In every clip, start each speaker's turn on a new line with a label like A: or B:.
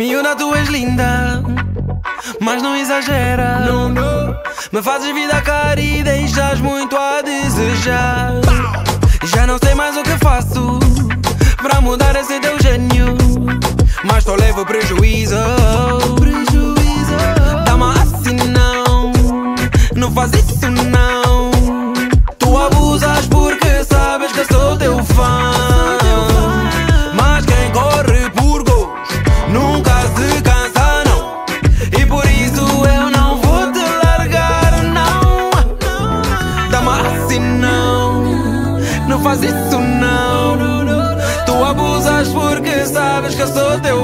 A: Miúda, tu és linda, mas não exagera. Não, não. Me fazes vida cara e deixas muito a desejar. Já não sei mais o que faço pra mudar esse teu gênio, mas só levo prejuízo. Dá-me assim não, não faz isso não. Tu abusas porque sabes que sou teu fã. Mas quem corre por gosto nunca se cansa não, e por isso eu não vou te largar não. Dá-me assim não, não faz isso não. Tu abusas porque sabes que eu sou teu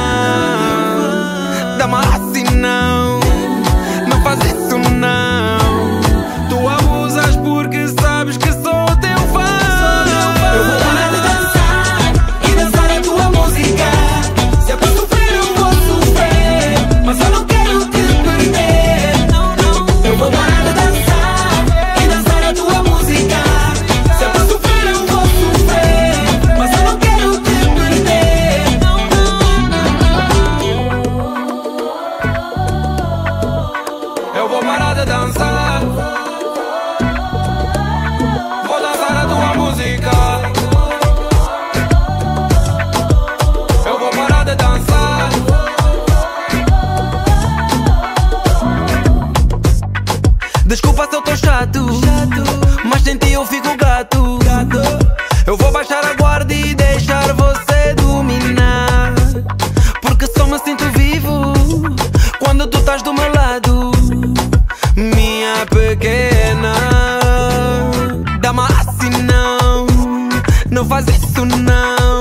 A: fã. Dá-me assim não, não faz isso não. Tu abusas porque sabes que sou teu fã.
B: Eu vou parar de dançar e dançar a tua música. Se é pra sofrer eu vou sofrer, mas eu não quero te perder. Eu vou parar de dançar e dançar a tua música. Se é pra sofrer eu vou sofrer, mas eu não quero te perder.
A: Eu vou parar de dançar, vou dançar a tua música. Eu vou parar de dançar. Desculpa se eu tô chato, mas sem ti eu fico gato. Eu vou baixar a guarda e deixar você dominar, porque só me sinto vivo quando tu estás do meu lado, minha pequena. Dá-me assim não, não faz isso não.